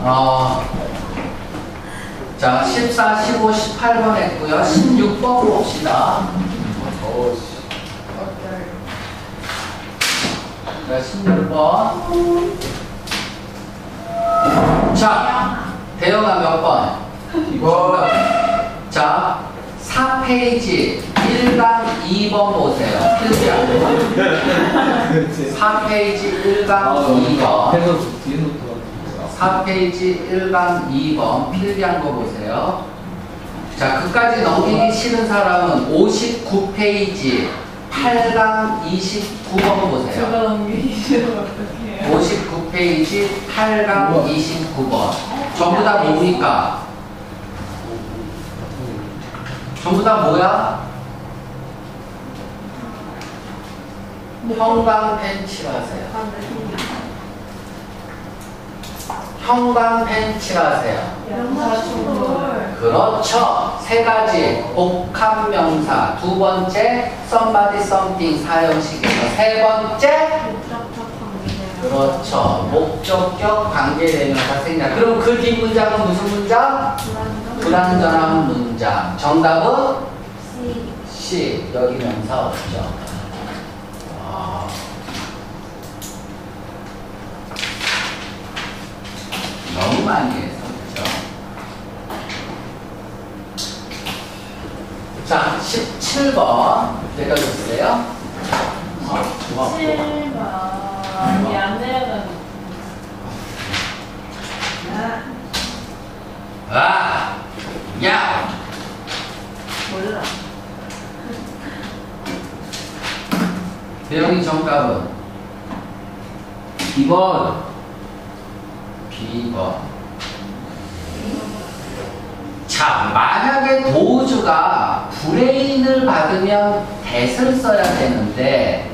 자, 14, 15, 18번 했고요. 16번 봅시다. 자, 16번. 자, 대영아 몇 번? 2번. 자, 4페이지 1강 2번 보세요. 필기한 거. 4페이지 1강 2번. 4페이지 1강 2번 필기한 거 보세요. 자, 그까지 넘기기 싫은 사람은 59페이지 8강 29번 보세요. 제가 넘기기 싫으면 어떡해요? 59페이지 8강 29번. 전부 다 뭡니까? 전부 다 뭐야? 형광펜 칠하세요. 형광펜 칠하세요. 명사충돌. 그렇죠. 세 가지 복합명사. 두 번째 somebody, something 사형식에서 세 번째 목적격 관계대명사. 그렇죠. 목적격 관계대명사 생략. 그럼 그 뒷문장은 무슨 문장? 불완전한 문장. 정답은 C. 여기 명사 없죠. 너무 많이 해서 그죠? 자, 17번 읽어주세요. 7번 야내는 야! 몰라. 대영이 정답은 2번. B번. 자, 만약에 도우주가 브레인을 받으면 that을 써야 되는데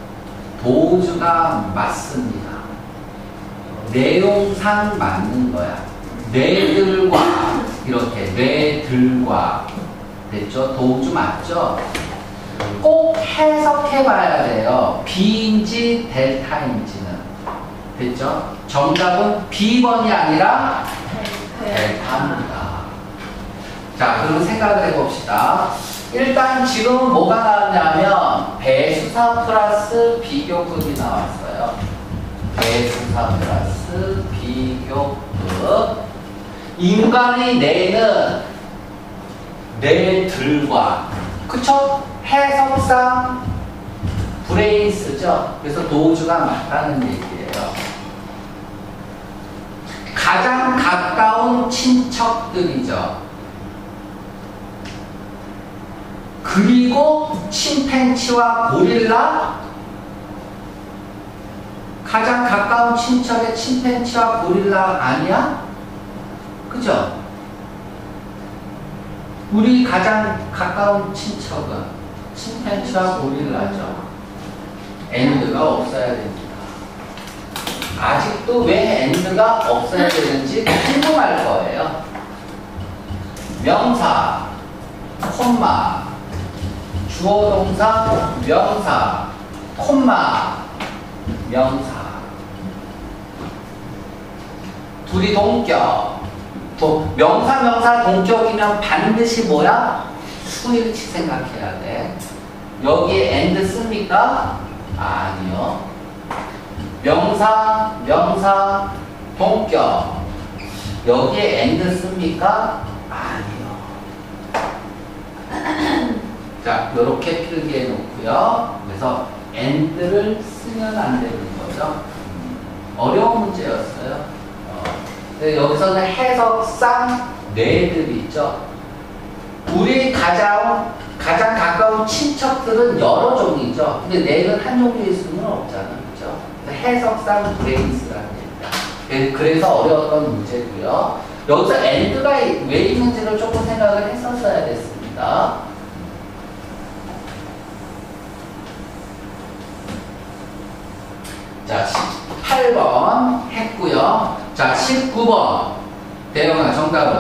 도우주가 맞습니다. 내용상 맞는 거야. 뇌들과 이렇게 뇌들과 됐죠? 도우주 맞죠? 꼭 해석해 봐야 돼요. B인지 델타인지는. 됐죠? 정답은 B번이 아니라 델타입니다. 자, 그럼 생각을 해봅시다. 일단 지금 뭐가 나왔냐면 배수사 플러스 비교급이 나왔어요. 배수사 플러스 비교급. 인간의 뇌는 뇌들과 그쵸? 해석상 브레인 쓰죠? 그래서 도우주가 맞다는 얘기예요. 가장 가까운 친척들이죠. 그리고 침팬치와 고릴라 가장 가까운 친척의 침팬치와 고릴라 아니야? 그죠? 우리 가장 가까운 친척은 침팬치와 고릴라죠. 엔드가 없어야 됩니다. 아직도 왜 엔드가 없어야 되는지 궁금할 거예요. 명사, 콤마, 주어 동사, 명사, 콤마, 명사. 둘이 동격. 명사, 명사 동격이면 반드시 뭐야? 수일치 생각해야 돼. 여기에 엔드 씁니까? 아니요. 명사, 명사, 동격. 여기에 엔드 씁니까? 아니요. 자, 이렇게 필기해 놓고요. 그래서 엔드를 쓰면 안 되는 거죠. 어려운 문제였어요. 여기서는 해석상 뇌들이 있죠. 우리 가장 가까운 친척들은 여러 종이죠. 근데 뇌는 한 종류일 수는 없잖아. 그죠? 해석상 브레인스라는 얘기다. 그래서 어려웠던 문제고요. 여기서 엔드가 왜 있는지를 조금 생각을 했었어야 됐습니다. 자, 18번 했고요. 자, 19번. 대영아, 정답은?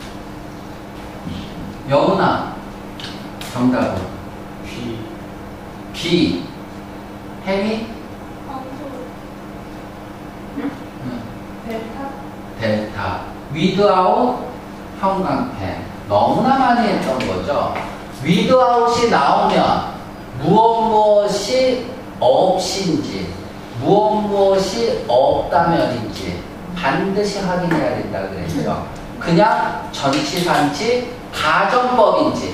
영훈아, 정답은? B. 혜미? 응. 델타? 델타. without 형광펜. 너무나 많이 했던 거죠. without이 나오면 무엇이 없인지, 무엇이 없다면인지 반드시 확인해야 된다 그랬죠. 그냥 전치사인지 가정법인지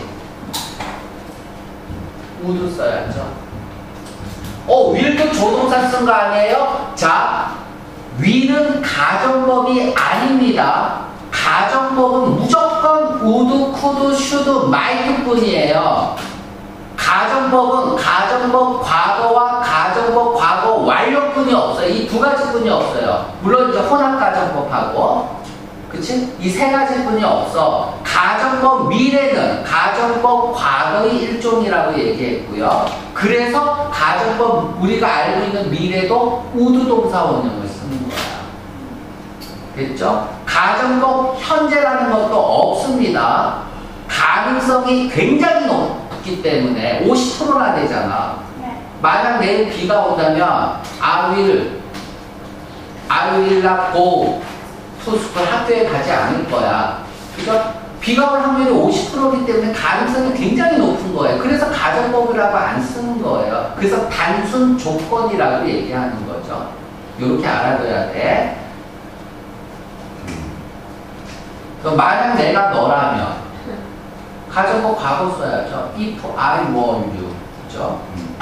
우도 써야죠. will도 조동사 쓴 거 아니에요? 자, will은 가정법이 아닙니다. 가정법은 무조건 would, could, should, might 뿐이에요. 가정법은 가정법 과거와 가정법 과거 완료뿐이 없어요. 이 두 가지뿐이 없어요. 물론 이제 혼합가정법하고, 그치? 이 세 가지뿐이 없어. 가정법 미래는 가정법 과거의 일종이라고 얘기했고요. 그래서 가정법 우리가 알고 있는 미래도 우드 동사 원형을 쓰는 거야. 됐죠? 가정법 현재라는 것도 없습니다. 가능성이 굉장히 높기 때문에 50%나 되잖아. 만약 내일 비가 온다면 I will not go to school, 학교에 가지 않을 거야. 그러니까 비가 올 확률이 50%이기 때문에 가능성이 굉장히 높은 거예요. 그래서 가정법이라고 안 쓰는 거예요. 그래서 단순 조건이라고 얘기하는 거죠. 이렇게 알아둬야 돼. 그럼 만약 내가 너라면 가정법 과거 써야죠. If I were you. 그죠?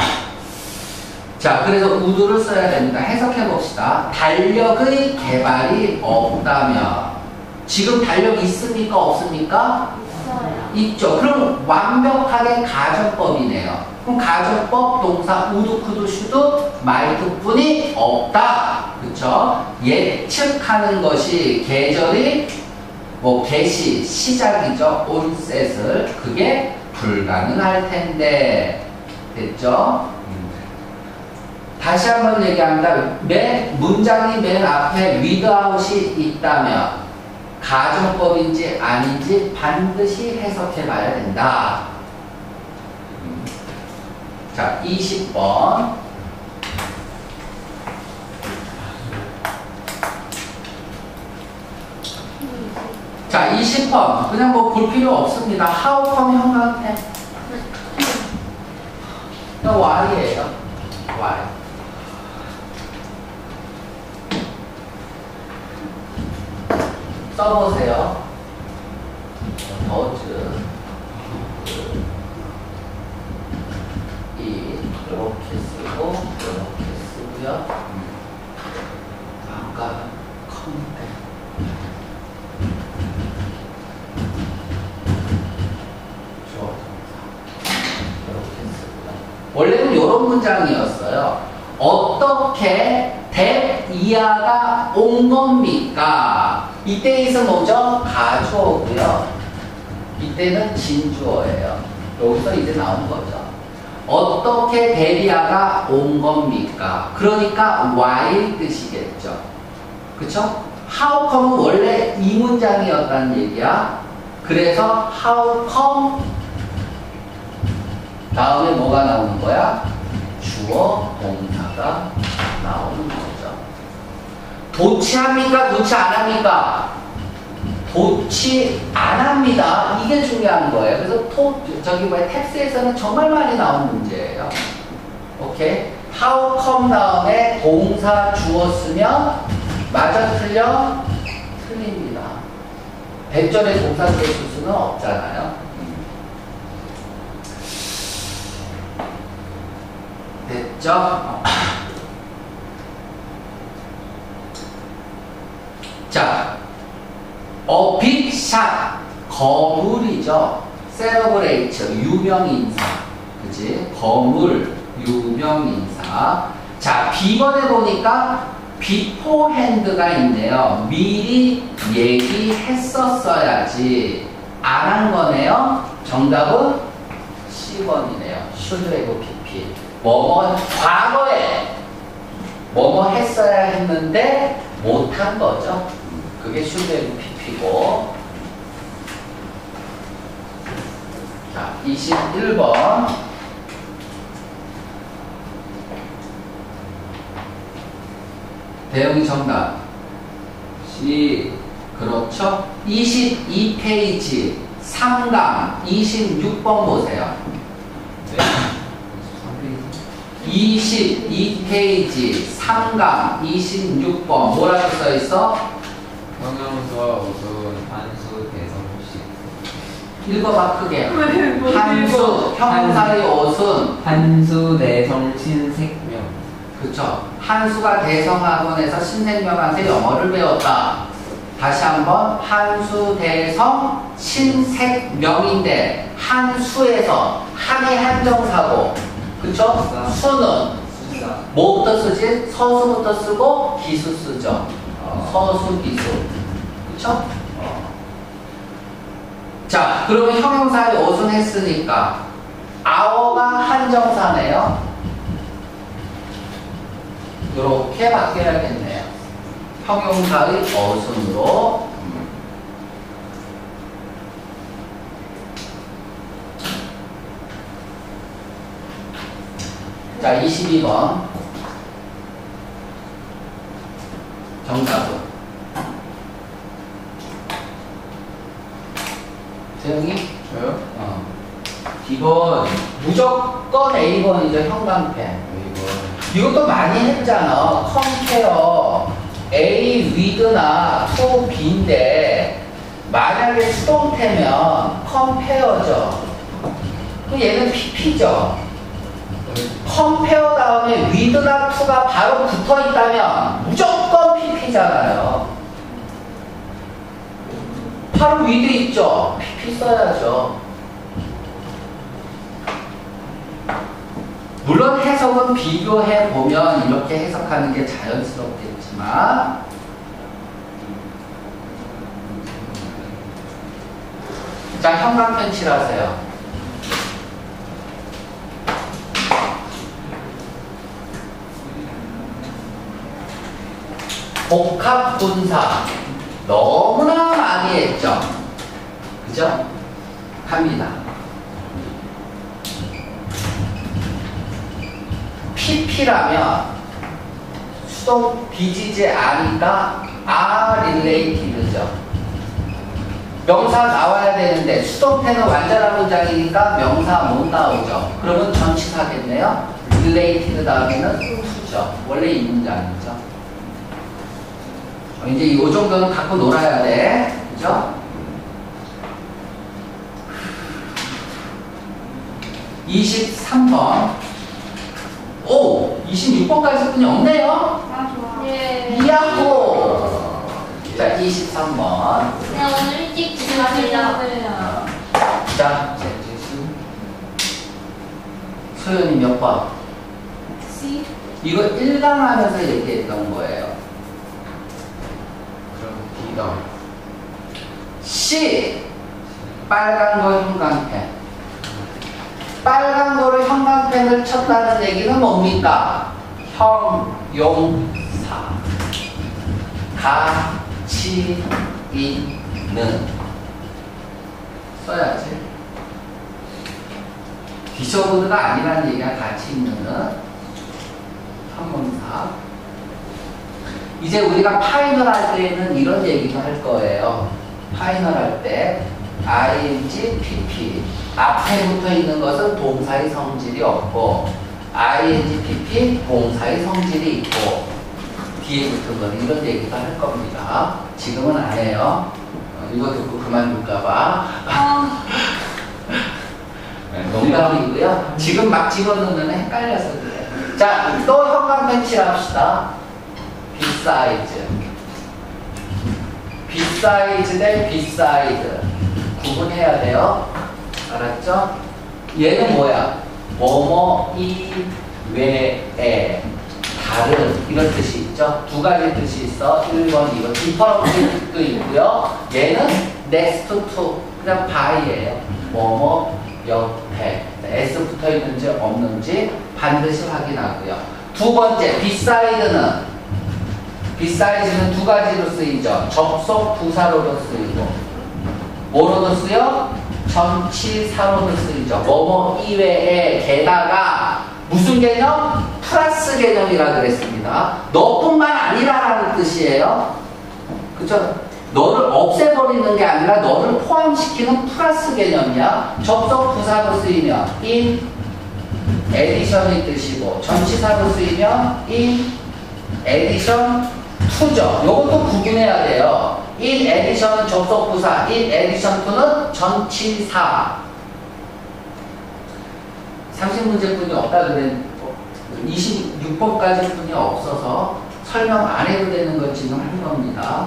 자, 그래서 would를 써야 됩니다. 해석해 봅시다. 달력의 개발이 없다면 지금 달력 있습니까? 없습니까? 있어요. 있죠. 그럼 완벽하게 가정법이네요. 그럼 가정법 동사 would, could, should, might 뿐이 없다. 그쵸? 예측하는 것이 계절이 개시, 시작이죠. onset을. 그게 불가능할 텐데. 됐죠? 다시 한번 얘기합니다. 문장이 맨 앞에 without이 있다면 가정법인지 아닌지 반드시 해석해 봐야 된다. 자, 20번. 자, 20번. 그냥 볼 필요 없습니다. How come 형광펜? 그냥 why예요. why. 써보세요. 더즈 이렇게 쓰고 이렇게 쓰고요. 아까 컴퓨터 이렇게 쓰고요. 원래는 이런 문장이었어요. 어떻게 이하가 온 겁니까? 이때에서 뭐죠? 가주어고요. 이때는 진주어예요. 여기서 이제 나온 거죠. 어떻게 데리아가 온 겁니까? 그러니까 why 뜻이겠죠. 그쵸? how come은 원래 이 문장이었다는 얘기야. 그래서 how come 다음에 뭐가 나오는 거야? 주어 동사가 나오는 거죠. 도치합니까? 도치 안 합니까? 도치 안 합니다. 이게 중요한 거예요. 그래서 텍스트에서는 정말 많이 나오는 문제예요. 오케이? how come 다음에 동사 주어 쓰면 맞아 틀려? 틀립니다. 100절의 동사 쓸 수는 없잖아요. 됐죠? 자, 빅샷 거물이죠. celebrate 유명인사, 그지? 거물 유명인사. 자, B번에 보니까 beforehand가 있네요. 미리 얘기했었어야지. 안 한 거네요. 정답은 C번이네요. should have pp. 과거에 뭐뭐 했어야 했는데 못한 거죠. 그게 should have pp고. 자, 21번. 대응이 정답. 시. 그렇죠? 22페이지 3강 26번 보세요. 네. 22페이지 3강 26번 뭐라고 써있어? 형용사 우선 한수 대성식. 읽어봐 크게. 왜 한수 형용사의 옷은 한수 대성 신색명. 그쵸. 한수가 대성학원에서 신생명한테 영어를 배웠다. 다시 한번 한수 대성 신색명인데 한수에서 한이 한정사고 그쵸? 수는 수사. 뭐부터 쓰지? 서수부터 쓰고 기수 쓰죠. 서수 기수 그쵸? 자 그러면 형용사의 옷은 했으니까 아워가 한정사네요. 이렇게 바뀌어야겠네요. 형용사의 어순으로 자 22번 정답은 재영이? 저요? B번 무조건 A번이죠. 형광펜 이거. 이것도 많이 했잖아. 컴페어 A with나 to B인데 만약에 수동태면 컴페어죠. 그럼 얘는 PP죠. 컴페어 다음에 with나 to가 바로 붙어 있다면 무조건 PP잖아요. 바로 with 있죠. PP 써야죠. 물론 해석은 비교해 보면 이렇게 해석하는 게 자연스럽겠지만 자 형광펜 칠하세요. 복합 분사 너무나 많이 했죠. 그죠? 갑니다. PP라면 수동 BGJ R이니까 R related죠. 명사 나와야 되는데 수동태는 완전한 문장이니까 명사 못 나오죠. 그러면 전치사겠네요. related 다음에는 수죠. 원래 이 문장이죠. 이제 이 정도는 갖고 놀아야 돼. 그죠? 23번. 오! 26번까지 분이 없네요? 아, 좋아. 예. 이야호! 자, 23번. 그냥 오늘 일찍 집합니다. 자, 소연이 몇 번? C. 이거 1강 하면서 얘기했던 거예요. 그럼 B가. C. 빨간 거 형광펜. 빨간 거로 형광펜을 쳤다는 얘기는 뭡니까? 형용사. 가치 있는. 써야지. 디저브드가 아니라는 얘기가 가치 있는 형용사. 이제 우리가 파이널 할 때에는 이런 얘기도 할 거예요. 파이널 할 때 ing, pp 앞에 붙어 있는 것은 동사의 성질이 없고 ing, pp 동사의 성질이 있고 뒤에 붙은 거는 이런 얘기도 할 겁니다. 지금은 안 해요. 이거 듣고 그만둘까봐. 농담이고요. 지금 막 집어넣는 헷갈려서 그래. 자, 또 형광펜 칠합시다. 비사이즈. 비사이즈 대 비사이드. 구분해야 돼요. 알았죠? 얘는 뭐야? 뭐뭐 이외에 다른 이런 뜻이 있죠? 두 가지 뜻이 있어. 1번, 2번. different도 있고요. 얘는 next to 그냥 by예요. 뭐뭐 옆에 s 붙어 있는지 없는지 반드시 확인하고요. 두 번째 beside는 두 가지로 쓰이죠. 접속 부사로도 쓰이고 뭐로도 쓰여? 전치사로도 쓰이죠. 뭐뭐 이외에 게다가 무슨 개념? 플러스 개념이라 그랬습니다. 너뿐만 아니라라는 뜻이에요. 그쵸? 너를 없애버리는 게 아니라 너를 포함시키는 플러스 개념이야. 접속 부사로 쓰이면 in addition이 뜻이고 전치사로 쓰이면 in addition to죠. 이것도 구분해야 돼요. in addition은 접속 부사, in addition to는 전치사. 상식 문제뿐이 없다 그랬 26번까지 뿐이 없어서 설명 안 해도 되는 걸 지금 한 겁니다.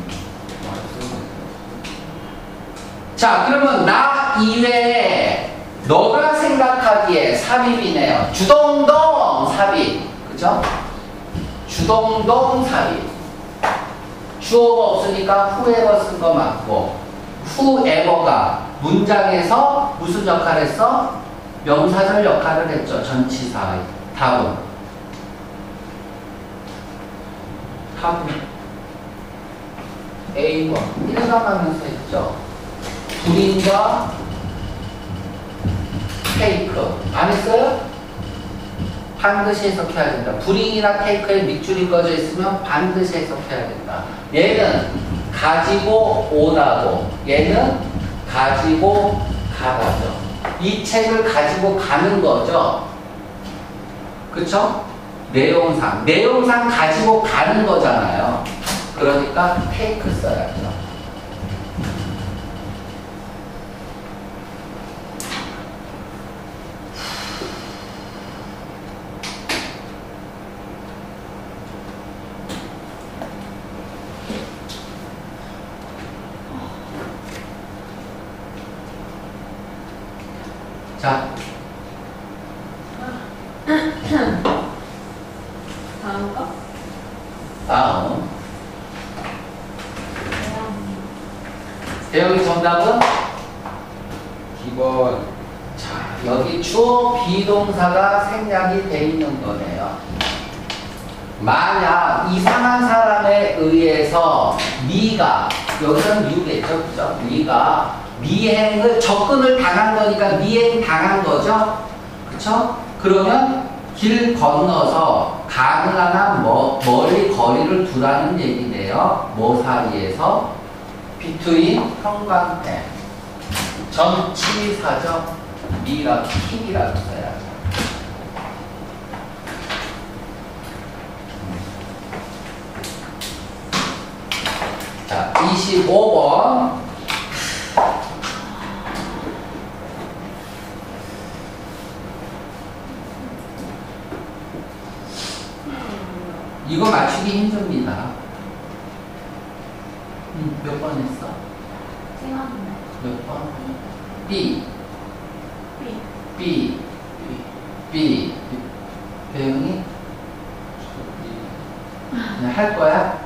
자, 그러면 나 이외에 너가 생각하기에 삽입이네요. 주동동 삽입. 그죠? 주동동 삽입. 주어가 없으니까 whoever 쓴 거 맞고, whoever가 문장에서 무슨 역할을 했어? 명사절 역할을 했죠. 전치사. 답은 A번 일어나면서 했죠. 불인과 테이크 안 했어요? 반드시 해석해야 된다. 불인이나 테이크에 밑줄이 꺼져 있으면 반드시 해석해야 된다. 얘는 가지고 오다고, 얘는 가지고 가다죠. 이 책을 가지고 가는 거죠. 그쵸? 내용상 가지고 가는 거잖아요. 그러니까 take 써야죠. 자, 다음 거? 다음. 대형이 정답은? 기본. 자, 여기 주어 비동사가 생략이 돼 있는 거네요. 만약 이상한 사람에 의해서 네가, 여기서는 유겠죠, 그죠? 네가 미행을, 접근을 당한 거니까 미행 당한 거죠? 그쵸? 그러면 길 건너서 가능한 한 멀리 거리를 두라는 얘기네요. 뭐 사이에서? between 형광펜. 전치사죠. 미라, 킥이라고 써야죠. 자, 25번. 이거 맞추기 힘듭니다. 몇 번 했어? 생각나. 몇 번? B. B. B. B. 배영이? 그냥 할 거야?